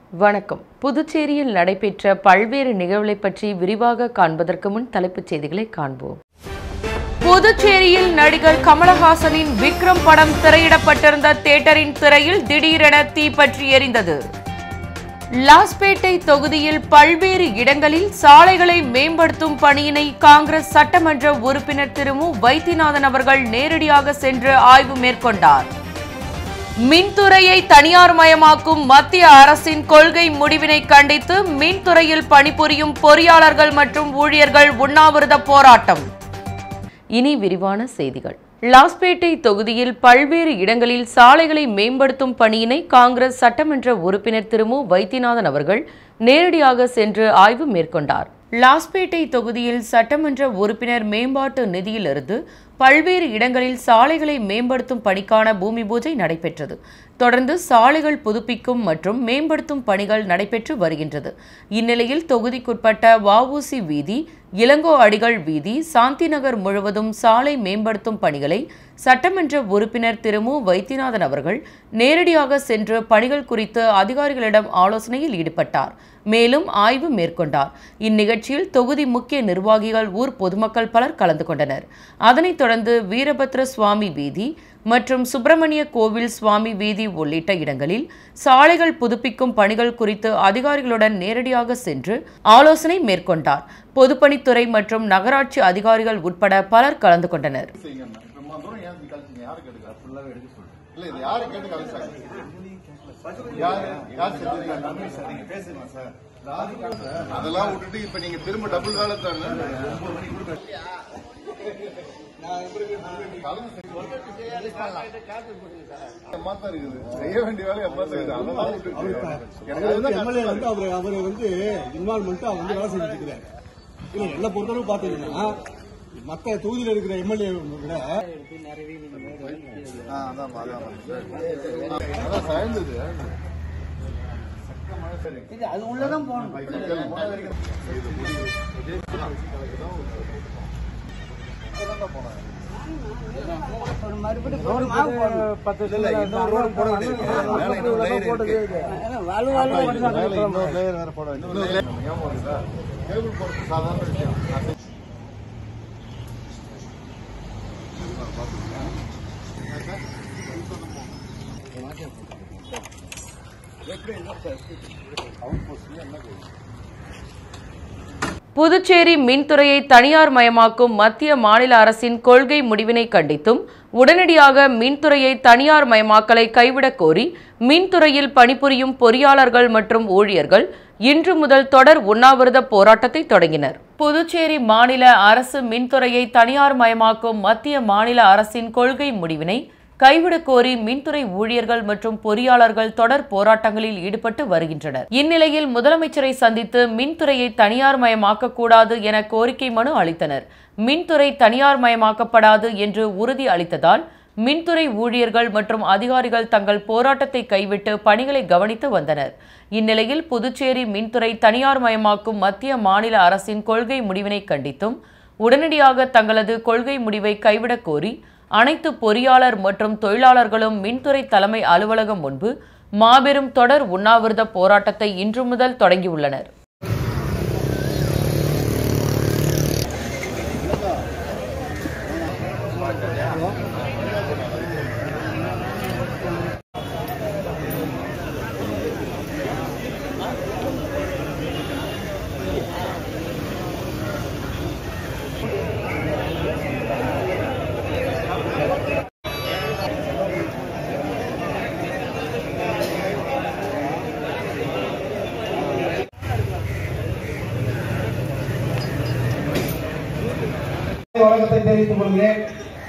வணக்கம். புதுச்சேரியில் நடைபெற்ற பல்வேறு நிகழ்வுகளை பற்றி விரிவாக காண்பதற்கு முன் தலைப்புச் செய்திகளை காண்போம். புதுச்சேரியில் நடிகர் கமலஹாசனின் விக்ரம் படம் திரையிடப்பட்டிருந்த தியேட்டரின் திரையில் திடீரென தீப்பற்றி எரிந்தது. லாஸ்பேட்டை தொகுதியில் பல்வேறு இடங்களில் சாலைகளை மேம்படுத்தும் பணியினை காங்கிரஸ் சட்டமன்ற உறுப்பினர் திரு மு. வைத்தியநாதன் அவர்கள் நேரடியாக சென்று ஆய்வு மேற்கொண்டார். மின்துறையை தனியார் மயமாக்கும் மத்திய அரசின் கொள்கை முடிவினை கண்டித்து மின்துறையில் பணிபுரியும் பொறியாளர்கள் மற்றும் ஊழியர்கள் உண்ணாவிரத போராட்டம். இனி விரிவான செய்திகள். லாஸ்பேட்டை தொகுதியில் பல்வேறு இடங்களில் சாலைகளை மேம்படுத்தும் பணியினை காங்கிரஸ் சட்டமன்ற உறுப்பினர் திரு மு. வைத்தியநாதன் அவர்கள் நேரடியாக சென்று ஆய்வு மேற்கொண்டார். லாஸ்பேட்டை தொகுதியில் சட்டமன்ற உறுப்பினர் மேம்பாட்டு நிதியிலிருந்து பல்வேறு இடங்களில் சாலைகளை மேம்படுத்தும் பணிக்கான பூமி பூஜை நடைபெற்றது. தொடர்ந்து சாலைகள் புதுப்பிக்கும் மற்றும் மேம்படுத்தும் பணிகள் நடைபெற்று வருகின்றது. இந்நிலையில் தொகுதிக்குட்பட்ட வ.உ.சி. வீதி, இளங்கோ அடிகள் வீதி, சாந்தி நகர் முழுவதும் சாலை மேம்படுத்தும் பணிகளை சட்டமன்ற உறுப்பினர் திரு மு. வைத்தியநாதன் அவர்கள் நேரடியாக சென்று பணிகள் குறித்து அதிகாரிகளிடம் ஆலோசனையில் ஈடுபட்டார். மேலும் ஆய்வு மேற்கொண்டார். இந்நிகழ்ச்சியில் தொகுதி முக்கிய நிர்வாகிகள், ஊர் பொதுமக்கள் பலர் கலந்து கொண்டனர். அதனைத் தொடர்ந்து வீரபத்ர சுவாமி வீதி மற்றும் சுப்பிரமணிய கோவில் சுவாமி வீதி உள்ளிட்ட இடங்களில் சாலைகள் புதுப்பிக்கும் பணிகள் குறித்து அதிகாரிகளுடன் நேரடியாக சென்று ஆலோசனை மேற்கொண்டார். பொதுப்பணித்துறை மற்றும் நகராட்சி அதிகாரிகள் உட்பட பலர் கலந்து கொண்டனர். அதெல்லாம் விட்டுட்டு இப்ப நீங்க திரும்ப டபுள் வேலை தானே. செய்ய வேண்டிய வேலை அவரு வந்து இன்வால்மெண்ட் அவர் வந்து வேலை செஞ்சுட்டு இருக்கிறார். என்ன பொறுத்தளவு பாத்தீங்கன்னா மற்ற தொகுதியில் இருக்கிற எம்எல்ஏ விட அது உள்ளதான் போகணும். புதுச்சேரி மின்துறையை தனியார் மயமாக்கும் மத்திய மாநில அரசின் கொள்கை முடிவினை கண்டித்தும் உடனடியாக மின்துறையை தனியார் மயமாக்கலை கைவிடக் கோரி மின்துறையில் பணிபுரியும் பொறியாளர்கள் மற்றும் ஊழியர்கள் இன்று முதல் தொடர் உண்ணாவிரத போராட்டத்தை தொடங்கினர். புதுச்சேரி மாநில அரசு மின்துறையை தனியார் மயமாக்கும் மத்திய மாநில அரசின் கொள்கை முடிவினை கைவிடக் கோரி மின்துறை ஊழியர்கள் மற்றும் பொறியாளர்கள் தொடர் போராட்டங்களில் ஈடுபட்டு வருகின்றனர். இந்நிலையில் முதலமைச்சரை சந்தித்து மின்துறையை தனியார் மயமாக்கக்கூடாது என கோரிக்கை மனு அளித்தனர். மின்துறை தனியார் மயமாக்கப்படாது என்று உறுதி அளித்ததால் மின்துறை ஊழியர்கள் மற்றும் அதிகாரிகள் தங்கள் போராட்டத்தை கைவிட்டு பணிகளை கவனித்து வந்தனர். இந்நிலையில் புதுச்சேரி மின்துறை தனியார் மயமாக்கும் மத்திய மாநில அரசின் கொள்கை முடிவினை கண்டித்தும் உடனடியாக தங்களது கொள்கை முடிவை கைவிடக் கோரி அனைத்து பொறியாளர் மற்றும் தொழிலாளர்களும் மின்துறை தலைமை அலுவலகம் முன்பு மாபெரும் தொடர் உண்ணாவிரத போராட்டத்தை இன்று முதல் தொடங்கியுள்ளனர். வணக்கத்தை தெரிவித்துக் கொள்கிறேன்.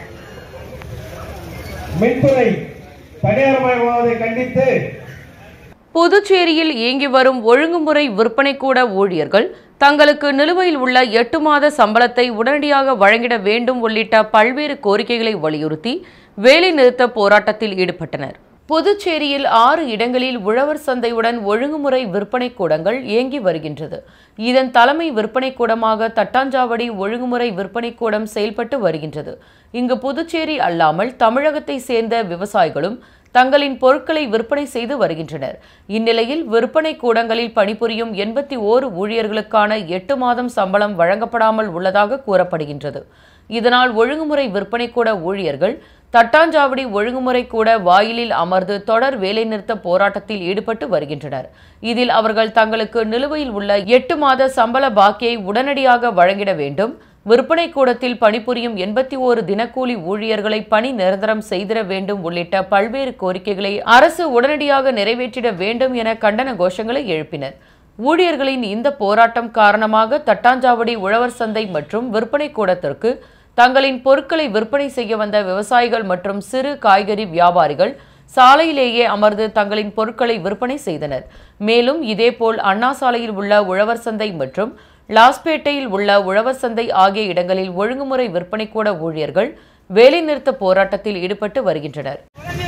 மின்துறை தனியார்மயமாவதை கண்டித்து புதுச்சேரியில் இயங்கி வரும் ஒழுங்குமுறை விற்பனை கூட ஊழியர்கள் தங்களுக்கு நிலுவையில் உள்ள 8 மாத சம்பளத்தை உடனடியாக வழங்கிட வேண்டும் உள்ளிட்ட பல்வேறு கோரிக்கைகளை வலியுறுத்தி வேலை நிறுத்த போராட்டத்தில் ஈடுபட்டனர். புதுச்சேரியில் 6 இடங்களில் உழவர் சந்தையுடன் ஒழுங்குமுறை விற்பனை கூடங்கள் இயங்கி வருகின்றது. இதன் தலைமை விற்பனை கூடமாக தட்டாஞ்சாவடி ஒழுங்குமுறை விற்பனை கூடம் செயல்பட்டு வருகின்றது. இங்கு புதுச்சேரி அல்லாமல் தமிழகத்தை சேர்ந்த விவசாயிகளும் தங்களின் பொருட்களை விற்பனை செய்து வருகின்றனர். இந்நிலையில் விற்பனை கூடங்களில் பணிபுரியும் 81 ஊழியர்களுக்கான 8 மாதம் சம்பளம் வழங்கப்படாமல் உள்ளதாக கூறப்படுகின்றது. இதனால் ஒழுங்குமுறை விற்பனை கூட ஊழியர்கள் தட்டாஞ்சாவடி ஒழுங்குமுறை கூட வாயிலில் அமர்ந்து தொடர் வேலைநிறுத்த போராட்டத்தில் ஈடுபட்டு வருகின்றனர். இதில் அவர்கள் தங்களுக்கு நிலுவையில் உள்ள 8 மாத சம்பள பாக்கியை உடனடியாக வழங்கிட வேண்டும், விற்பனை கூடத்தில் பணிபுரியும் 81 தினக்கூலி ஊழியர்களை பணி நிரந்தரம் செய்திட வேண்டும் உள்ளிட்ட பல்வேறு கோரிக்கைகளை அரசு உடனடியாக நிறைவேற்றிட வேண்டும் என கண்டன கோஷங்களை எழுப்பினர். ஊழியர்களின் இந்த போராட்டம் காரணமாக தட்டாஞ்சாவடி உழவர் சந்தை மற்றும் விற்பனை கூடத்திற்கு தங்களின் பொருட்களை விற்பனை செய்ய வந்த விவசாயிகள் மற்றும் சிறு காய்கறி வியாபாரிகள் சாலையிலேயே அமர்ந்து தங்களின் பொருட்களை விற்பனை செய்தனர். மேலும் இதேபோல் அண்ணா சாலையில் உள்ள உழவர் சந்தை மற்றும் லாஸ்பேட்டையில் உள்ள உழவர் சந்தை ஆகிய இடங்களில் ஒழுங்குமுறை விற்பனை கூட ஊழியர்கள் வேலைநிறுத்த போராட்டத்தில் ஈடுபட்டு வருகின்றனர்.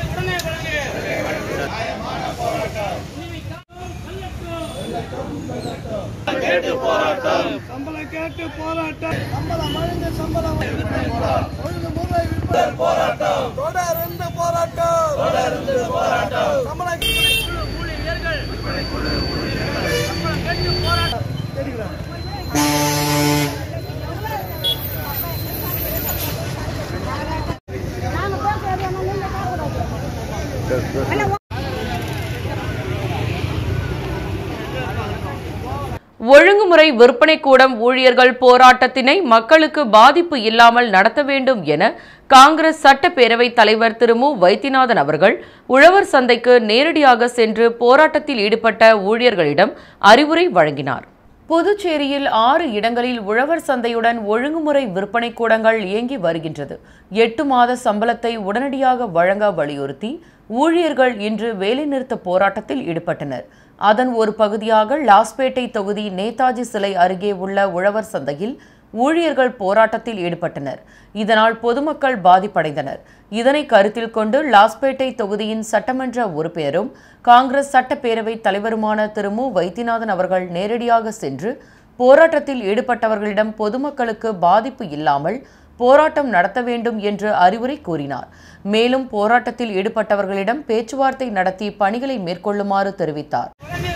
ஒழுங்குமுறை விற்பனை கூடம் ஊழியர்கள் போராட்டத்தினை மக்களுக்கு பாதிப்பு இல்லாமல் நடத்த வேண்டும் என காங்கிரஸ் சட்டப்பேரவை தலைவர் திரு மு வைத்தியநாதன் அவர்கள் உழவர் சந்தைக்கு நேரடியாக சென்று போராட்டத்தில் ஈடுபட்ட ஊழியர்களிடம் அறிவுரை வழங்கினார். புதுச்சேரியில் 6 இடங்களில் உழவர் சந்தையுடன் ஒழுங்குமுறை விற்பனை கூடங்கள் இயங்கி வருகின்றது. 8 மாத சம்பளத்தை உடனடியாக வழங்க வலியுறுத்தி ஊழியர்கள் இன்று வேலைநிறுத்த போராட்டத்தில் ஈடுபட்டனர். அதன் ஒரு பகுதியாக லாஸ்பேட்டை தொகுதி நேதாஜி சிலை அருகே உள்ள உழவர் சந்தையில் ஊழியர்கள் போராட்டத்தில் ஈடுபட்டனர். இதனால் பொதுமக்கள் பாதிப்படைந்தனர். இதனை கருத்தில் கொண்டு லாஸ்பேட்டை தொகுதியின் சட்டமன்ற உறுப்பினரும் காங்கிரஸ் சட்டப்பேரவை தலைவருமான திரு மு வைத்தியநாதன் அவர்கள் நேரடியாக சென்று போராட்டத்தில் ஈடுபட்டவர்களிடம் பொதுமக்களுக்கு பாதிப்பு இல்லாமல் போராட்டம் நடத்த வேண்டும் என்று அறிவுரை கூறினார். மேலும் போராட்டத்தில் ஈடுபட்டவர்களிடம் பேச்சுவார்த்தை நடத்தி பணிகளை மேற்கொள்ளுமாறு தெரிவித்தார்.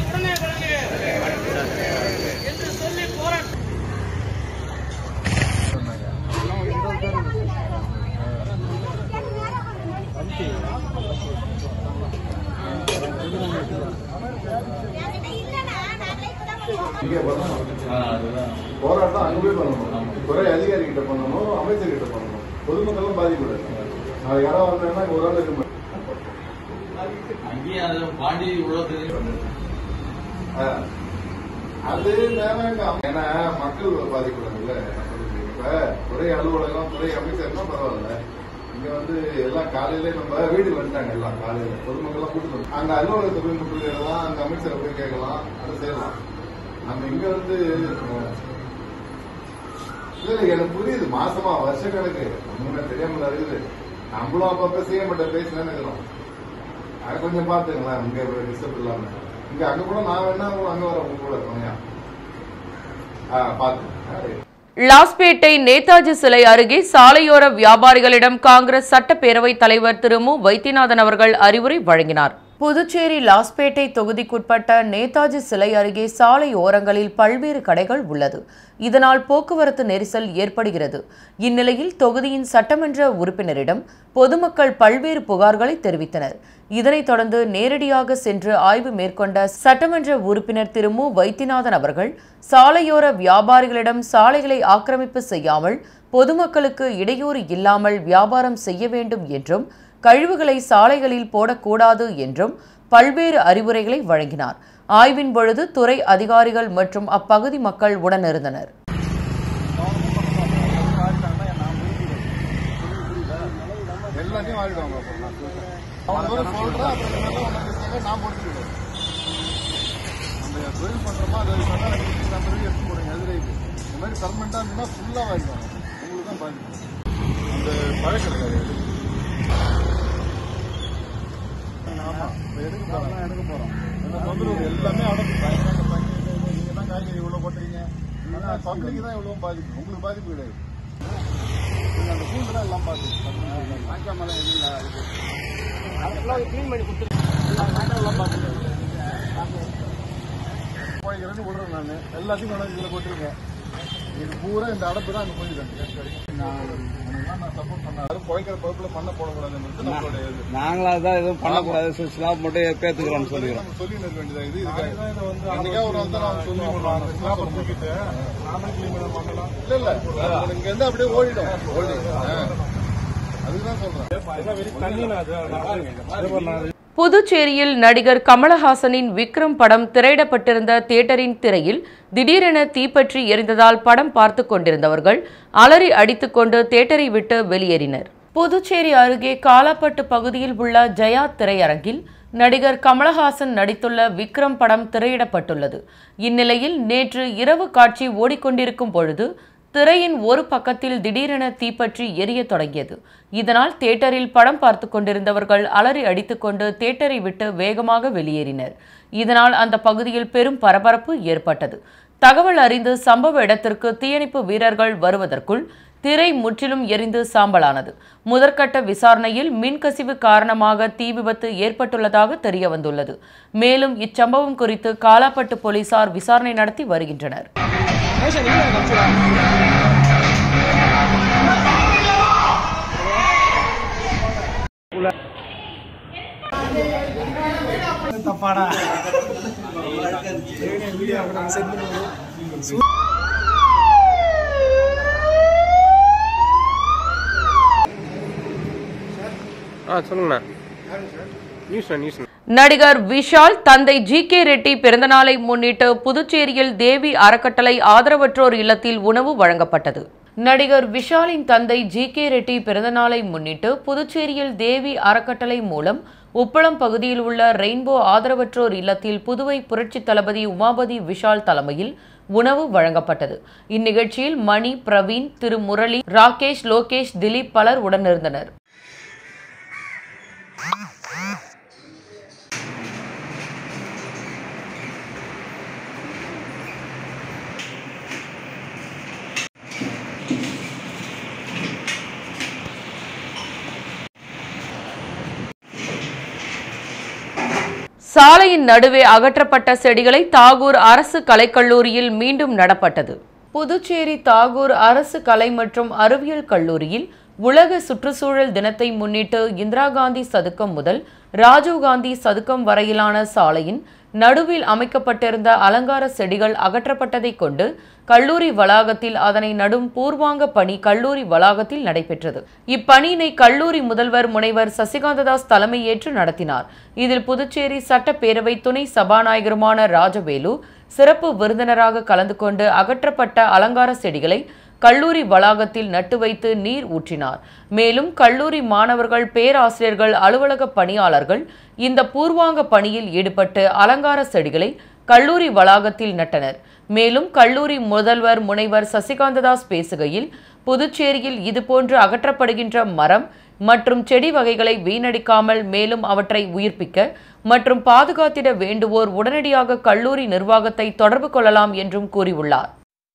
போராட்டம் அங்க போய் பண்ணணும், துறை அதிகாரி கிட்ட பண்ணணும், அமைச்சர்கிட்ட பண்ணணும், பொதுமக்களும் பாதிக்கூடாது. அது யாராவது வந்தாங்கன்னா ஒரு ஆள் இருக்கு அது வேணாம். ஏன்னா மக்கள் பாதிக்கூடாதுல்ல. இப்ப துறை அலுவலகம் துறை அமைச்சர்னா பரவாயில்ல. இங்க வந்து எல்லாம் காலையில நம்ம வீடு வந்துட்டாங்க, எல்லாம் காலையில பொதுமக்கள் எல்லாம் கூட்டு அங்க அலுவலகத்தை போய் முட்டு கேட்கலாம், அங்க அமைச்சரை போய் கேட்கலாம், அதை செய்யலாம். நம்ம இங்க வந்து இல்ல எனக்கு புரியுது, மாசமா வருஷ கணக்கு முன்ன தெரியாமல இருக்குது. நம்மளும் அப்பப்ப செய்ய மாட்டேன் பேசினேன்னு இருக்கிறோம். அதை கொஞ்சம் பாத்துங்களேன், இங்க டிஸ்டர்ப் இல்லாம. இங்க அங்க கூட நான் வேணா அங்க வர உங்க கூட துணையா பாத்து. லாஸ்பேட்டை நேதாஜி சிலை அருகே சாலையோர வியாபாரிகளிடம் காங்கிரஸ் சட்டப்பேரவை தலைவர் திரு மு வைத்தியநாதன் அவர்கள் அறிவுரை வழங்கினார். புதுச்சேரி லாஸ்பேட்டை தொகுதிக்குட்பட்ட நேதாஜி சிலை அருகே சாலை ஓரங்களில் பல்வேறு கடைகள் உள்ளது. இதனால் போக்குவரத்து நெரிசல் ஏற்படுகிறது. இந்நிலையில் தொகுதியின் சட்டமன்ற உறுப்பினரிடம் பொதுமக்கள் பல்வேறு புகார்களை தெரிவித்தனர். இதனைத் தொடர்ந்து நேரடியாக சென்று ஆய்வு மேற்கொண்ட சட்டமன்ற உறுப்பினர் திரு மு வைத்தியநாதன் அவர்கள் சாலையோர வியாபாரிகளிடம் சாலைகளை ஆக்கிரமிப்பு செய்யாமல் பொதுமக்களுக்கு இடையூறு இல்லாமல் வியாபாரம் செய்ய வேண்டும் என்றும் கழிவுகளை சாலைகளில் போடக்கூடாது என்றும் பல்வேறு அறிவுரைகளை வழங்கினார். ஆய்வின் பொழுது துறை அதிகாரிகள் மற்றும் அப்பகுதி மக்கள் உடனிருந்தனர். எடுக்க போறோம். எல்லாமே அடங்கு நீங்க தான் காய்கறி இவ்வளவு போட்டுறீங்க. பப்ளிக்கு தான் இவ்வளவு பாதிப்பு, உங்களுக்கு பாதிப்பு கிடையாது. நீங்க அந்த கூண்டு தான் எல்லாம் பாதிப்பு. போய்க்கிறேன்னு விடுறேன் நான் எல்லாத்தையும் கொண்டாந்து இதில் போட்டுருக்கேன். இது பூரா இந்த அடப்பு தான் அங்கே போயிடுறேன். நான் சப்போர்ட் பண்ணாரு குறைக்கிற பொறுப்புல பண்ண போடக்கூடாதுன்றது நம்மளுடைய இது. நாங்களா தான் எதுவும் பண்ணக்கூடாது, ஸ்லாப் மட்டும் பேத்துக்கிறோம் சொல்லிக்கிறோம். சொல்லி நிற்க வேண்டியது இது. இதுக்காக ஒரு வந்து நான் சொல்லி தூக்கிட்டு நாமளே கிளீன் பண்ணலாம். இல்ல இங்க இருந்து அப்படியே ஓடிடும். அதுதான் சொல்றேன். புதுச்சேரியில் நடிகர் கமலஹாசனின் விக்ரம் படம் திரையிடப்பட்டிருந்த தியேட்டரின் திரையில் திடீரென தீப்பற்றி எரிந்ததால் படம் பார்த்து கொண்டிருந்தவர்கள் அலறி அடித்துக்கொண்டு தியேட்டரை விட்டு வெளியேறினர். புதுச்சேரி அருகே காலாப்பட்டு பகுதியில் உள்ள ஜெயா திரையரங்கில் நடிகர் கமலஹாசன் நடித்துள்ள விக்ரம் படம் திரையிடப்பட்டுள்ளது. இந்நிலையில் நேற்று இரவு காட்சி ஓடிக்கொண்டிருக்கும் பொழுது திரையின் ஒரு பக்கத்தில் திடீரென தீப்பற்றி எரிய தொடங்கியது. இதனால் தியேட்டரில் படம் பார்த்து கொண்டிருந்தவர்கள் அலறி அடித்துக்கொண்டு தியேட்டரை விட்டு வேகமாக வெளியேறினர். இதனால் அந்த பகுதியில் பெரும் பரபரப்பு ஏற்பட்டது. தகவல் அறிந்து சம்பவ இடத்திற்கு தீயணைப்பு வீரர்கள் வருவதற்குள் திரை முற்றிலும் எரிந்து சாம்பலானது. முதற்கட்ட விசாரணையில் மின்கசிவு காரணமாக தீ விபத்து ஏற்பட்டுள்ளதாக தெரிய வந்துள்ளது. மேலும் இச்சம்பவம் குறித்து காலாப்பட்டு போலீசார் விசாரணை நடத்தி வருகின்றனர். நடிகர் விஷால் தந்தை GK ரெட்டி பிறந்தநாளை முன்னிட்டு புதுச்சேரியில் தேவி அறக்கட்டளை ஆதரவற்றோர் இல்லத்தில் உணவு வழங்கப்பட்டது. நடிகர் விஷாலின் தந்தை GK ரெட்டி பிறந்தநாளை முன்னிட்டு புதுச்சேரியில் தேவி அறக்கட்டளை மூலம் உப்பளம் பகுதியில் உள்ள ரெயின்போ ஆதரவற்றோர் இல்லத்தில் புதுவை புரட்சி தளபதி உமாபதி விஷால் தலைமையில் உணவு வழங்கப்பட்டது. இந்நிகழ்ச்சியில் மணி, பிரவீன், திரு முரளி, ராகேஷ், லோகேஷ், திலீப் பலர் உடனிருந்தனர். சாலையின் நடுவே அகற்றப்பட்ட செடிகளை தாகூர் அரசு கலைக்கல்லூரியில் மீண்டும் நடப்பட்டது. புதுச்சேரி தாகூர் அரசு கலை மற்றும் அறிவியல் கல்லூரியில் உலக சுற்றுச்சூழல் தினத்தை முன்னிட்டு இந்திரா காந்தி சதுக்கம் முதல் ராஜீவ்காந்தி சதுக்கம் வரையிலான சாலையின் நடுவில் அமைக்கப்பட்டிருந்த அலங்கார செடிகள் அகற்றப்பட்டதை கொண்டு கல்லூரி வளாகத்தில் அதனை நடும் பூர்வாங்க பணி கல்லூரி வளாகத்தில் நடைபெற்றது. இப்பணியினை கல்லூரி முதல்வர் முனைவர் சசிகாந்ததாஸ் தலைமையேற்று நடத்தினார். இதில் புதுச்சேரி சட்டப்பேரவை துணை சபாநாயகருமான ராஜவேலு சிறப்பு விருந்தினராக கலந்து கொண்டு அகற்றப்பட்ட அலங்கார செடிகளை கல்லூரி வளாகத்தில் நட்டு வைத்து நீர் ஊற்றினார். மேலும் கல்லூரி மாணவர்கள், பேராசிரியர்கள், அலுவலக பணியாளர்கள் இந்த பூர்வாங்க பணியில் ஈடுபட்டு அலங்கார செடிகளை கல்லூரி வளாகத்தில் நட்டனர். மேலும் கல்லூரி முதல்வர் முனைவர் சசிகாந்ததாஸ் பேசுகையில், புதுச்சேரியில் இதுபோன்று அகற்றப்படுகின்ற மரம் மற்றும் செடி வகைகளை வீணடிக்காமல் மேலும் அவற்றை உயிர்ப்பிக்க மற்றும் பாதுகாத்திட வேண்டுவோர் உடனடியாக கல்லூரி நிர்வாகத்தை தொடர்பு கொள்ளலாம் என்றும் கூறியுள்ளார்.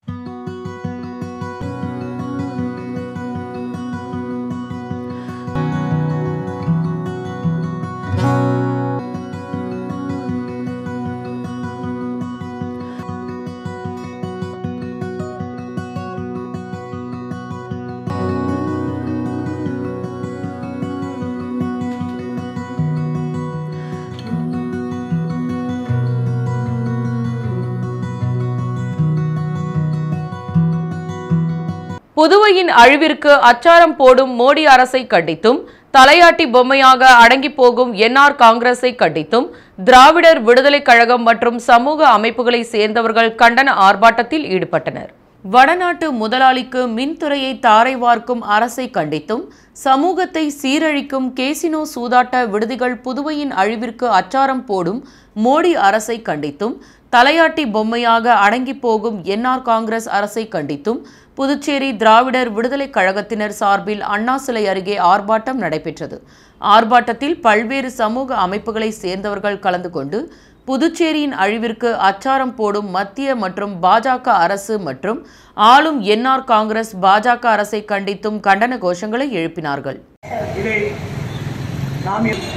புதுவையின் அழிவிற்கு அச்சாரம் போடும் மோடி அரசை கண்டித்தும், தலையாட்டி பொம்மையாக அடங்கி போகும் NR காங்கிரஸை கண்டித்தும் திராவிடர் விடுதலை கழகம் மற்றும் சமூக அமைப்புகளை சேர்ந்தவர்கள் கண்டன ஆர்ப்பாட்டத்தில் ஈடுபட்டனர். வடநாட்டு முதலாளிக்கு மின்துறையை தாரை வார்க்கும் அரசை கண்டித்தும், சமூகத்தை சீரழிக்கும் கேசினோ சூதாட்ட விடுதிகள் புதுவையின் அழிவிற்கு அச்சாரம் போடும் மோடி அரசை கண்டித்தும், தலையாட்டி பொம்மையாக அடங்கி போகும் NR காங்கிரஸ் அரசை கண்டித்தும் புதுச்சேரி திராவிடர் விடுதலை கழகத்தினர் சார்பில் அண்ணா சிலை அருகே ஆர்ப்பாட்டம் நடைபெற்றது. ஆர்ப்பாட்டத்தில் பல்வேறு சமூக அமைப்புகளை சேர்ந்தவர்கள் கலந்து கொண்டு புதுச்சேரியின் அழிவிற்கு அச்சாரம் போடும் மத்திய மற்றும் பாஜக அரசு மற்றும் ஆளும் NR காங்கிரஸ் பாஜக அரசை கண்டித்தும் கண்டன கோஷங்களை எழுப்பினார்கள்.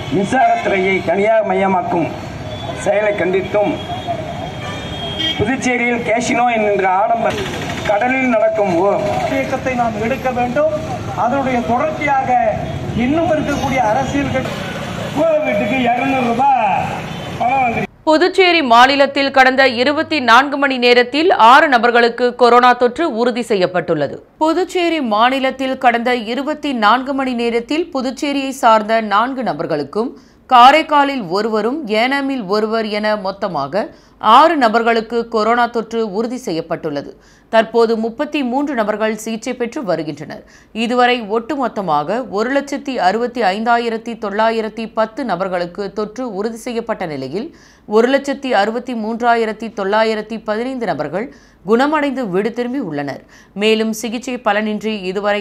மின்சாரத்துறையை தனியார் மயமாக்கும் செயலை கண்டித்தும் புதுச்சேரியில் கேசினோ என்கின்ற ஆடம்பர கடலில் நடக்கும் இயக்கத்தை நாம் எடுக்க வேண்டும். அதனுடைய தொடர்ச்சியாக இன்னும் இருக்கக்கூடிய அரசியல் வீட்டுக்கு 200 ரூபாய் பணம் வந்து. புதுச்சேரி மாநிலத்தில் கடந்த 24 மணி நேரத்தில் 6 நபர்களுக்கு கொரோனா தொற்று உறுதி செய்யப்பட்டுள்ளது. புதுச்சேரி மாநிலத்தில் கடந்த 24 மணி நேரத்தில் புதுச்சேரியை சார்ந்த 4 நபர்களுக்கும் காரைக்காலில் ஒருவரும் ஏனாமில் ஒருவர் என மொத்தமாக 6 நபர்களுக்கு கொரோனா தொற்று உறுதி செய்யப்பட்டுள்ளது. தற்போது 33 நபர்கள் சிகிச்சை பெற்று வருகின்றனர். இதுவரை ஒட்டுமொத்தமாக 1,65,910 நபர்களுக்கு தொற்று உறுதி செய்யப்பட்ட நிலையில் 1,63,915 நபர்கள் குணமடைந்து வீடு திரும்பி உள்ளனர். மேலும் சிகிச்சை பலனின்றி இதுவரை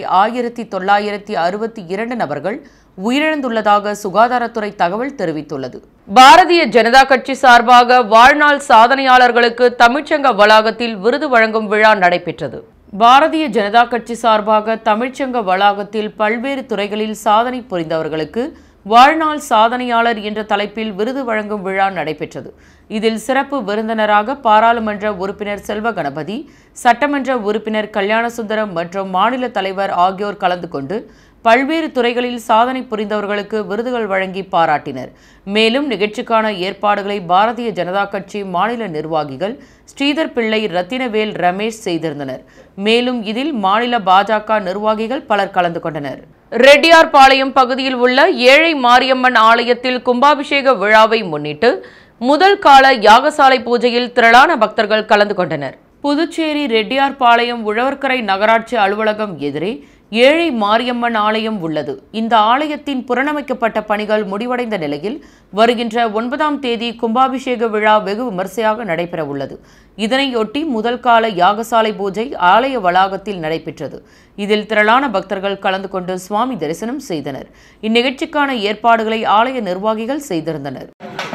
1,962 நபர்கள் உயிரிழந்துள்ளதாக சுகாதாரத்துறை தகவல் தெரிவித்துள்ளது. பாரதிய ஜனதா கட்சி சார்பாக வாழ்நாள் சாதனையாளர்களுக்கு தமிழ்ச்சங்க வளாகத்தில் விருது வழங்கும் விழா நடைபெற்றது. பாரதிய ஜனதா கட்சி சார்பாக தமிழ்ச்சங்க வளாகத்தில் பல்வேறு துறைகளில் சாதனை புரிந்தவர்களுக்கு வாழ்நாள் சாதனையாளர் என்ற தலைப்பில் விருது வழங்கும் விழா நடைபெற்றது. இதில் சிறப்பு விருந்தினராக பாராளுமன்ற உறுப்பினர் செல்வ கணபதி, சட்டமன்ற உறுப்பினர் கல்யாணசுந்தரம் மற்றும் மாநில தலைவர் ஆகியோர் கலந்து கொண்டு பல்வேறு துறைகளில் சாதனை புரிந்தவர்களுக்கு விருதுகள் வழங்கி பாராட்டினர். மேலும் நிகழ்ச்சிக்கான ஏற்பாடுகளை பாரதிய ஜனதா கட்சி மாநில நிர்வாகிகள் ஸ்ரீதர் பிள்ளை, ரத்தினவேல், ரமேஷ் செய்திருந்தனர். மேலும் இதில் மாநில பாஜக நிர்வாகிகள் பலர் கலந்து கொண்டனர். ரெட்டியார்பாளையம் பகுதியில் உள்ள ஏழை மாரியம்மன் ஆலயத்தில் கும்பாபிஷேக விழாவை முன்னிட்டு முதல் கால யாகசாலை பூஜையில் திரளான பக்தர்கள் கலந்து கொண்டனர். புதுச்சேரி ரெட்டியார்பாளையம் உழவர்கரை நகராட்சி அலுவலகம் எதிரே ஏழை மாரியம்மன் ஆலயம் உள்ளது. இந்த ஆலயத்தின் புனரமைக்கப்பட்ட பணிகள் முடிவடைந்த நிலையில் வருகின்ற 9ஆம் தேதி கும்பாபிஷேக விழா வெகு விமர்சையாக நடைபெற உள்ளது. இதனையொட்டி முதல் கால யாகசாலை பூஜை ஆலய வளாகத்தில் நடைபெற்றது. இதில் திரளான பக்தர்கள் கலந்து கொண்டு சுவாமி தரிசனம் செய்தனர். இந்நிகழ்ச்சிக்கான ஏற்பாடுகளை ஆலய நிர்வாகிகள் செய்திருந்தனர்.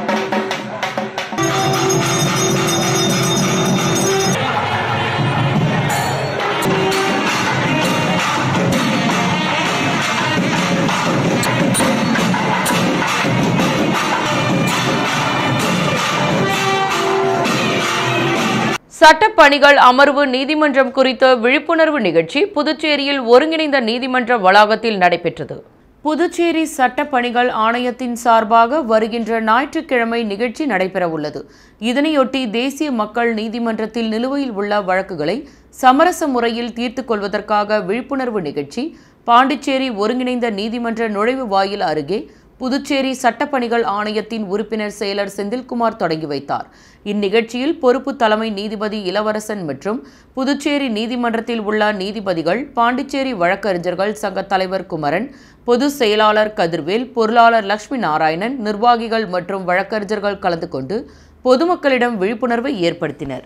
சட்டப்பணிகள் அமர்வு நீதிமன்றம் குறித்த விழிப்புணர்வு நிகழ்ச்சி புதுச்சேரியில் ஒருங்கிணைந்த நீதிமன்ற வளாகத்தில் நடைபெற்றது. புதுச்சேரி சட்டப்பணிகள் ஆணையத்தின் சார்பாக வருகின்ற ஞாயிற்றுக்கிழமை நிகழ்ச்சி நடைபெறவுள்ளது. இதனையொட்டி தேசிய மக்கள் நீதிமன்றத்தில் நிலுவையில் உள்ள வழக்குகளை சமரச முறையில் தீர்த்துக் கொள்வதற்காக விழிப்புணர்வு நிகழ்ச்சி பாண்டிச்சேரி ஒருங்கிணைந்த நீதிமன்ற நுழைவு வாயில் அருகே புதுச்சேரி சட்டப்பணிகள் ஆணையத்தின் உறுப்பினர் செயலர் செந்தில்குமார் தொடங்கி வைத்தார். இந்நிகழ்ச்சியில் பொறுப்பு தலைமை நீதிபதி இளவரசன் மற்றும் புதுச்சேரி நீதிமன்றத்தில் உள்ள நீதிபதிகள், பாண்டிச்சேரி வழக்கறிஞர்கள் சங்க தலைவர் குமரன், பொதுச் செயலாளர் கதிர்வேல், பொருளாளர் லட்சுமி நாராயணன், நிர்வாகிகள் மற்றும் வழக்கறிஞர்கள் கலந்து கொண்டு பொதுமக்களிடம் விழிப்புணர்வை ஏற்படுத்தினர்.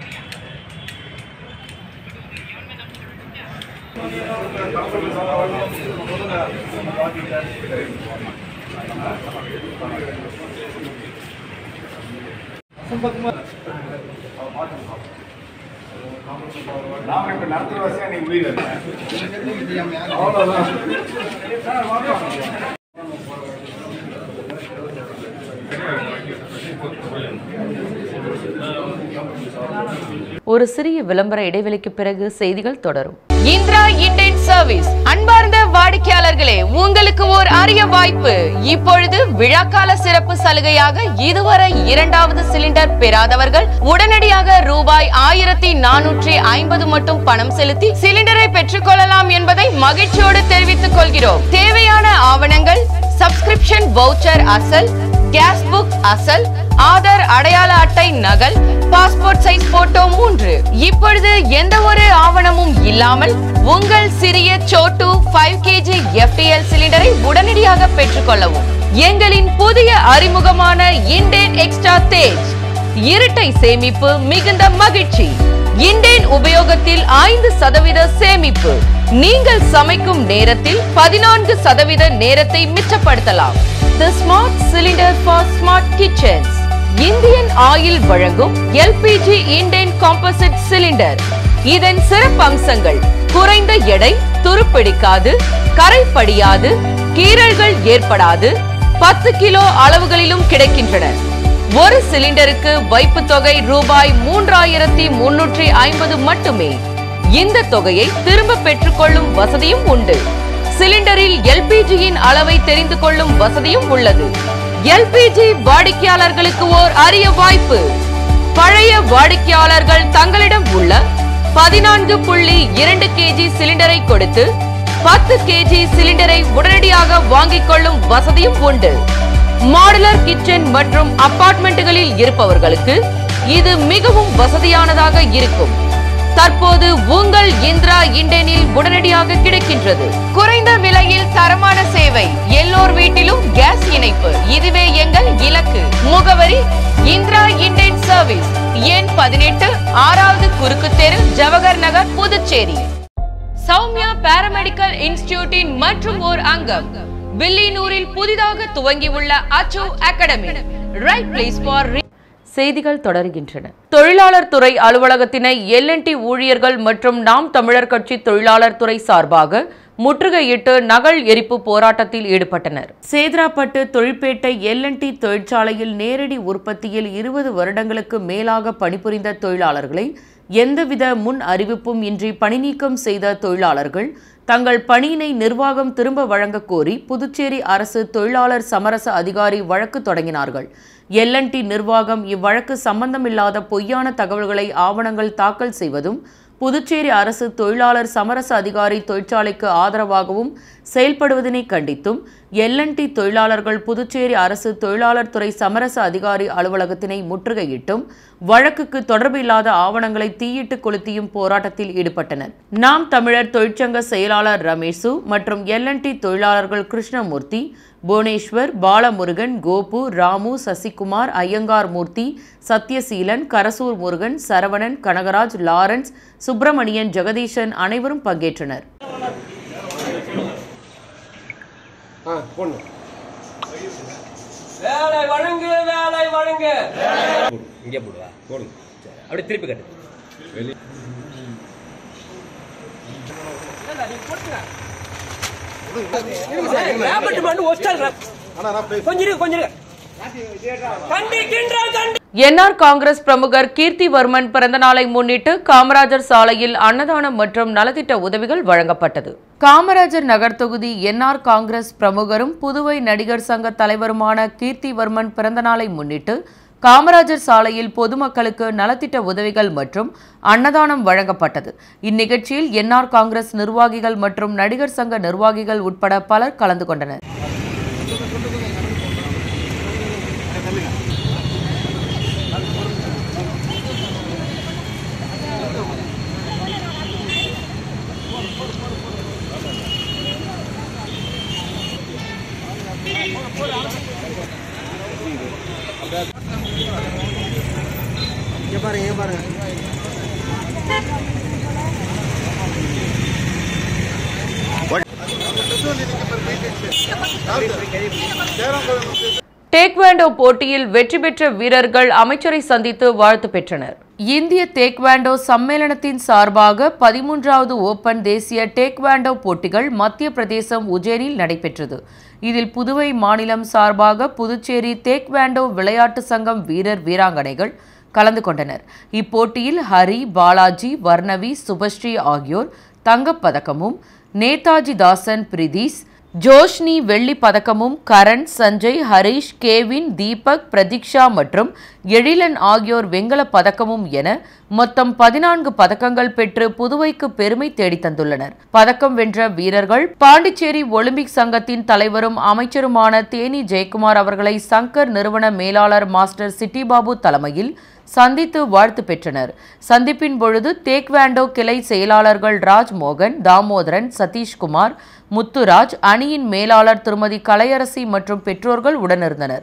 நாம இப்ப நடத்துற வசதியா நீ முடியல. ஒரு சிறிய விளம்பர இடைவெளிக்கு பிறகு செய்திகள் தொடரும். இந்திரா இண்டேன் சர்வீஸ். அன்பார்ந்த வாடிக்கையாளர்களே, உங்களுக்கு ஒரு அரிய வாய்ப்பு. இப்பொழுது விழாக்கால சிறப்பு சலுகையாக இதுவரை 2வது சிலிண்டர் பெறாதவர்கள் உடனடியாக ரூபாய் 1450 மட்டும் பணம் செலுத்தி சிலிண்டரை பெற்றுக் கொள்ளலாம் என்பதை மகிழ்ச்சியோடு தெரிவித்துக் கொள்கிறோம். தேவையான ஆவணங்கள்: சப்ஸ்கிரிப்ஷன் வவுச்சர் அசல், கேஸ் புக் அசல், ஆதார் அடையாள அட்டை நகல், பாஸ்போர்ட் சைஸ் போட்டோ 3. இப்பொழுது எந்த ஒரு ஆவணமும் இல்லாமல் உங்கள் சிறிய சோட்டு 5 kg FTL சிலிண்டரை உடனடியாக பெற்றுக்கொள்ளவும். எங்களின் புதிய அறிமுகமான இண்டேன் எக்ஸ்ட்ரா தேஜ் இரட்டை சேமிப்பு, மிகுந்த மகிழ்ச்சி. இண்டேன் உபயோகத்தில் 5% சேமிப்பு. நீங்கள் சமைக்கும் நேரத்தில் 14% நேரத்தை மிச்சப்படுத்தலாம். The Smart Cylinder for Smart Kitchens. Indian Oil வழங்கும் LPG இண்டேன் காம்போசிட் சிலிண்டர். இதன் சிறப்பு அம்சங்கள்: குறைந்த எடை, துருப்பிடிக்காது, கரை படியாது, கீறல்கள் ஏற்படாது, 10 கிலோ அளவுகளிலும் கிடைக்கின்றன. ஒரு சிலிண்டருக்கு வைப்பு தொகை ரூபாய் 3350 மட்டுமே. இந்த தொகையை திரும்ப பெற்றுக்கொள்ளும் வசதியும் உண்டு. சிலிண்டரில் எல்பிஜியின் அளவை தெரிந்து கொள்ளும் வசதியும் உள்ளது. எல்பிஜி வாடிக்கையாளர்களுக்கு ஓர் அரிய வாய்ப்பு. பழைய வாடிக்கையாளர்கள் தங்களிடம் உள்ள 14.2 kg சிலிண்டரை கொடுத்து 10 kg சிலிண்டரை உடனடியாக வாங்கிக் கொள்ளும் வசதியும் உண்டு. மாடுலர் கிச்சன் மற்றும் அபார்ட்மெண்ட்டுகளில் இருப்பவர்களுக்கு இது மிகவும் வசதியானதாக இருக்கும். தற்போது உங்கள் இந்திரா இண்டேனில் உடனடியாக கிடைக்கின்றது. குறைந்த விலையில் தரமான சேவை, எல்லோர் வீட்டிலும் கேஸ் இணைப்பு. இதுவே எங்கள் இலக்கு. முகவரி இந்திரா இண்டேன் சர்வீஸ், எண் 18, 6வது குறுக்கு தெரு, ஜவஹர் நகர், புதுச்சேரி. சௌமியா பாராமெடிக்கல் இன்ஸ்டிடியூட்டின் மற்றும் ஓர் அங்கம் வில்லியனூரில் புதிதாக துவங்கியுள்ள அச்சோ அகாடமி. Right place for. செய்திகள் தொடர்கின்றன. தொழிலாளர் துறை அலுவலகத்தினை எல்&டி ஊழியர்கள் மற்றும் நாம் தமிழர் கட்சி தொழிலாளர் துறை சார்பாக முற்றுகையிட்டு நகல் எரிப்பு போராட்டத்தில் ஈடுபட்டனர். சேதராப்பட்டு தொழிற்பேட்டை எல்&டி தொழிற்சாலையில் நேரடி உற்பத்தியில் 20 வருடங்களுக்கு மேலாக பணிபுரிந்த தொழிலாளர்களை எந்தவித முன் அறிவிப்பும் இன்றி பணிநீக்கம் செய்த தொழிலாளர்கள் தங்கள் பணியினை நிர்வாகம் திரும்ப வழங்க கோரி புதுச்சேரி அரசு தொழிலாளர் சமரச அதிகாரி வழக்கு தொடங்கினார்கள். எல்&டி நிர்வாகம் இவ்வழக்கு சம்பந்தமில்லாத பொய்யான தகவல்களை ஆவணங்கள் தாக்கல் செய்வதும் புதுச்சேரி அரசு தொழிலாளர் சமரச அதிகாரி தொழிற்சாலைக்கு ஆதரவாகவும் செயல்படுவதனை கண்டித்தும் எல்&டி தொழிலாளர்கள் புதுச்சேரி அரசு தொழிலாளர் துறை சமரச அதிகாரி அலுவலகத்தினை முற்றுகையிட்டும் வழக்குக்கு தொடர்பில்லாத ஆவணங்களை தீயிட்டு கொளுத்தியும் போராட்டத்தில் ஈடுபட்டனர். நாம் தமிழர் தொழிற்சங்க செயலாளர் ரமேஷு மற்றும் எல்&டி தொழிலாளர்கள் கிருஷ்ணமூர்த்தி, புவனேஸ்வர், பாலமுருகன், கோபு, ராமு, சசிகுமார், ஐயங்கார் மூர்த்தி, சத்யசீலன், கரசூர் முருகன், சரவணன், கனகராஜ், லாரன்ஸ், சுப்பிரமணியன், ஜெகதீஷன் அனைவரும் பங்கேற்றனர். வேலை வழங்கு, வேலை வழங்கு. இங்கே போடுவா, போடுங்க. அப்படி திருப்பி கட்டு. என்ஆர் காங்கிரஸ் பிரமுகர் கீர்த்திவர்மன் பிறந்தநாளை முன்னிட்டு காமராஜர் சாலையில் அன்னதானம் மற்றும் நலத்திட்ட உதவிகள் வழங்கப்பட்டது. காமராஜர் நகர் தொகுதி என்ஆர் காங்கிரஸ் பிரமுகரும் புதுவை நடிகர் சங்க தலைவருமான கீர்த்திவர்மன் பிறந்தநாளை முன்னிட்டு காமராஜர் சாலையில் பொதுமக்களுக்கு நலத்திட்ட உதவிகள் மற்றும் அன்னதானம் வழங்கப்பட்டது. இந்நிகழ்ச்சியில் என்ஆர் காங்கிரஸ் நிர்வாகிகள் மற்றும் நடிகர் சங்க நிர்வாகிகள் உட்பட பலர் கலந்து கொண்டனர். பாருங்க டேக்வாண்டோ போட்டியில் வெற்றி பெற்ற வீரர்கள் அமைச்சரை சந்தித்து வாழ்த்து பெற்றனர். இந்திய டேக்வாண்டோ சம்மேளனத்தின் சார்பாக 13வது ஓபன் தேசிய டேக்வாண்டோ போட்டிகள் மத்திய பிரதேசம் உஜ்ஜைனில் நடைபெற்றது. இதில் புதுவை மாநிலம் சார்பாக புதுச்சேரி டேக்வாண்டோ விளையாட்டு சங்கம் வீரர் வீராங்கனைகள் கலந்து கொண்டனர். இப்போட்டியில் ஹரி, பாலாஜி, வர்ணவி, சுபஸ்ரீ ஆகியோர் தங்கப்பதக்கமும், நேதாஜி தாசன், பிரிதீஸ், ஜோஷ்னி வெள்ளி பதக்கமும், கரண், சஞ்சய், ஹரீஷ், கேவின், தீபக், பிரதீக்ஷா மற்றும் எழிலன் ஆகியோர் வெங்கல பதக்கமும் என மொத்தம் 14 பதக்கங்கள் பெற்று புதுவைக்கு பெருமை தேடித்தந்துள்ளனர். பதக்கம் வென்ற வீரர்கள் பாண்டிச்சேரி ஒலிம்பிக் சங்கத்தின் தலைவரும் அமைச்சருமான தேனி ஜெயக்குமார் அவர்களை சங்கர் நிறுவன மேலாளர் மாஸ்டர் சிட்டிபாபு தலைமையில் சந்தித்து வாழ்த்து பெற்றனர். சந்திப்பின் பொழுது டேக்வாண்டோ கிளை செயலாளர்கள் ராஜ்மோகன், தாமோதரன், சதீஷ்குமார், முத்துராஜ், அணியின் மேலாளர் திருமதி கலையரசி மற்றும் பெற்றோர்கள் உடனிருந்தனர்.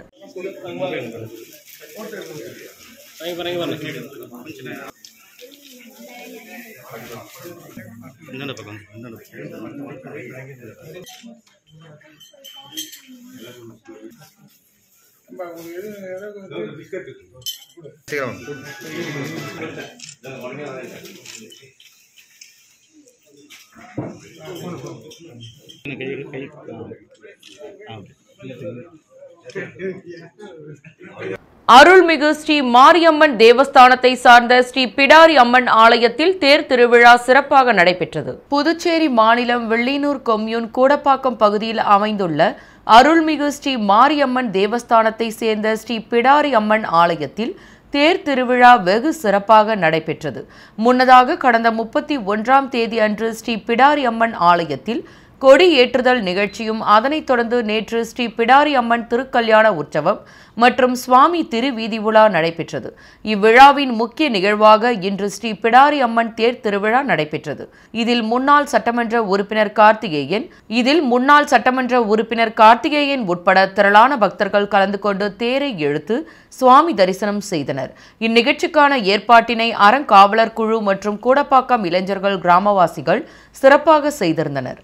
அருள்மிகு ஸ்ரீ மாரியம்மன் தேவஸ்தானத்தை சார்ந்த ஸ்ரீ பிடாரி அம்மன் ஆலயத்தில் தேர் திருவிழா சிறப்பாக நடைபெற்றது. புதுச்சேரி மாநிலம் வெள்ளினூர் கொம்யூன் கூடப்பாக்கம் பகுதியில் அமைந்துள்ள அருள்மிகு ஸ்ரீ மாரியம்மன் தேவஸ்தானத்தை சேர்ந்த ஸ்ரீ பிடாரி அம்மன் ஆலயத்தில் தேர் திருவிழா வெகு சிறப்பாக நடைபெற்றது. முன்னதாக கடந்த 31ஆம் தேதி அன்று ஸ்ரீ பிடாரி அம்மன் ஆலயத்தில் கொடி ஏற்றுதல் நிகழ்ச்சியும் அதனைத் தொடர்ந்து நேற்று ஸ்ரீ பிடாரி அம்மன் திருக்கல்யாண உற்சவம் மற்றும் சுவாமி திருவீதி உலா நடைபெற்றது. இவ்விழாவின் முக்கிய நிகழ்வாக இன்று ஸ்ரீ பிடாரி அம்மன் தேர் திருவிழா நடைபெற்றது. இதில் முன்னாள் சட்டமன்ற உறுப்பினர் கார்த்திகேயன் உட்பட திரளான பக்தர்கள் கலந்து கொண்டு தேரை இழுத்து சுவாமி தரிசனம் செய்தனர். இந்நிகழ்ச்சிக்கான ஏற்பாட்டினை அறங்காவலர் குழு மற்றும் கூடப்பாக்கம் இளைஞர்கள் கிராமவாசிகள் சிறப்பாக செய்திருந்தனர்.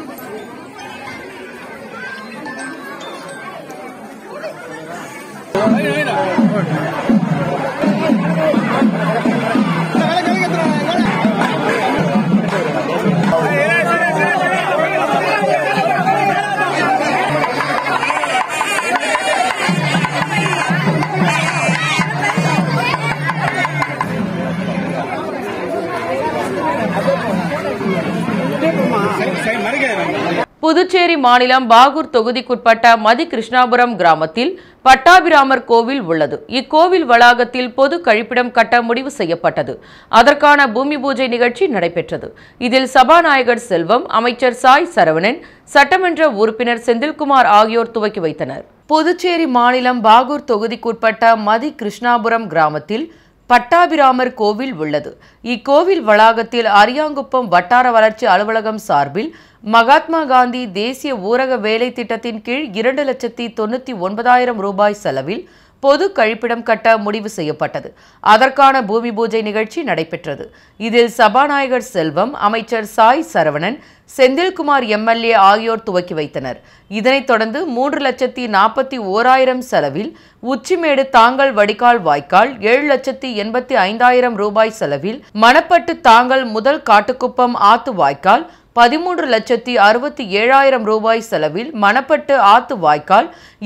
புதுச்சேரி மாநிலம் பாகூர் தொகுதிக்குட்பட்ட மதி கிருஷ்ணாபுரம் கிராமத்தில் பட்டாபிராமர் கோவில் உள்ளது. இக்கோவில் வளாகத்தில் பொது கழிப்பிடம் கட்ட முடிவு செய்யப்பட்டது. அதற்கான பூமி பூஜை நிகழ்ச்சி நடைபெற்றது. இதில் சபாநாயகர் செல்வம், அமைச்சர் சாய் சரவணன், சட்டமன்ற உறுப்பினர் செந்தில்குமார் ஆகியோர் துவக்கி வைத்தனர். புதுச்சேரி மாநிலம் பாகூர் தொகுதிக்குட்பட்ட மதி கிருஷ்ணாபுரம் கிராமத்தில் பட்டாபிராமர் கோவில் உள்ளது. இக்கோவில் வளாகத்தில் அரியாங்குப்பம் வட்டார வளர்ச்சி அலுவலகம் சார்பில் மகாத்மா காந்தி தேசிய ஊரக வேலை திட்டத்தின் கீழ் 2,99,000 ரூபாய் செலவில் பொது கழிப்பிடம் கட்ட முடிவு செய்யப்பட்டது. அதற்கான பூமி பூஜை நிகழ்ச்சி நடைபெற்றது. இதில் சபாநாயகர் செல்வம், அமைச்சர் சாய் சரவணன், செந்தில்குமார் எம்எல்ஏ ஆகியோர் துவக்கி வைத்தனர். இதனைத் தொடர்ந்து 3,41,000 செலவில் உச்சிமேடு தாங்கல் வடிகால் வாய்க்கால், 7,85,000 ரூபாய் செலவில் மணப்பட்டு தாங்கல் முதல் காட்டுக்குப்பம் ஆத்து வாய்க்கால், 13,67,000 ரூபாய் செலவில் மணப்பட்டு ஆத்து வாய்க்கால்,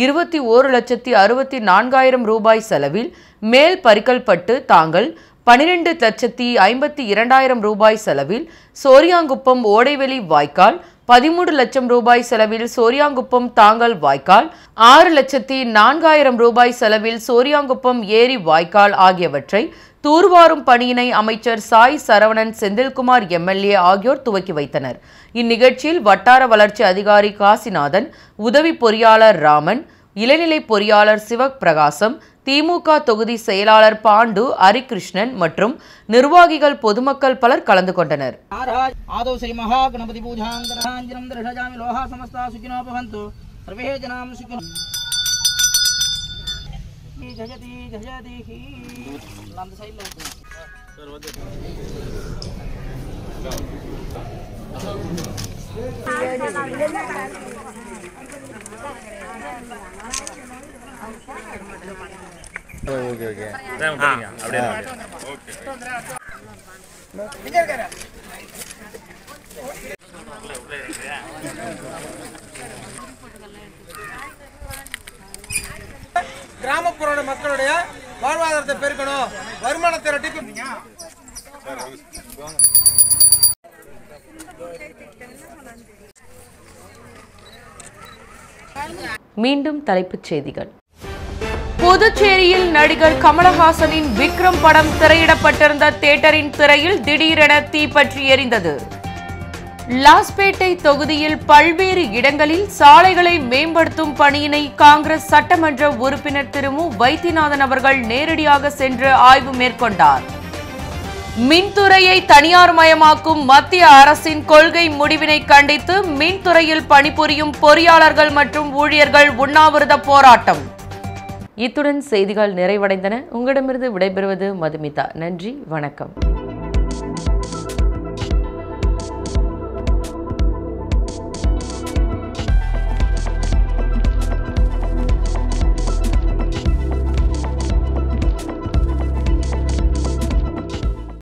21,64,000 ரூபாய் செலவில் மேல் பரிக்கல்பட்டு தாங்கல், 12,52,000 ரூபாய் செலவில் சோரியாங்குப்பம் ஓடைவெளி வாய்க்கால், 13 லட்சம் ரூபாய் செலவில் சோரியாங்குப்பம் தாங்கல் வாய்க்கால், 6,04,000 ரூபாய் செலவில் சோரியாங்குப்பம் ஏரி வாய்க்கால் ஆகியவற்றை தூர்வாரும் பணியினை அமைச்சர் சாய் சரவணன், செந்தில்குமார் எம்எல்ஏ ஆகியோர் துவக்கி வைத்தனர். இந்நிகழ்ச்சியில் வட்டார வளர்ச்சி அதிகாரி காசிநாதன், உதவி பொறியாளர் ராமன், இளநிலை பொறியாளர் சிவபிரகாசம், திமுக தொகுதி செயலாளர் பாண்டு, ஹரிகிருஷ்ணன் மற்றும் நிர்வாகிகள், பொதுமக்கள் பலர் கலந்து கொண்டனர். கிராமப்புற மக்களுடைய வாழ்வாதாரத்தை பெருக்கணும், வருமானத்தை ரெட்டிக்கணும். மீண்டும் தலைப்புச் செய்திகள். புதுச்சேரியில் நடிகர் கமலஹாசனின் விக்ரம் படம் திரையிடப்பட்டிருந்த தியேட்டரின் திரையில் திடீரென தீப்பற்றி எரிந்தது. லாஸ்பேட்டை தொகுதியில் பல்வேறு இடங்களில் சாலைகளை மேம்படுத்தும் பணியினை காங்கிரஸ் சட்டமன்ற உறுப்பினர் திரு மு. வைத்தியநாதன் அவர்கள் நேரடியாக சென்று ஆய்வு மேற்கொண்டார். மின்துறையை தனியார் மயமாக்கும் மத்திய அரசின் கொள்கை முடிவினை கண்டித்து மின்துறையில் பணிபுரியும் பொறியாளர்கள் மற்றும் ஊழியர்கள் உண்ணாவிரத போராட்டம். இத்துடன் செய்திகள் நிறைவடைந்தன. உங்களிடமிருந்து விடைபெறுவது மதுமிதா. நன்றி, வணக்கம்.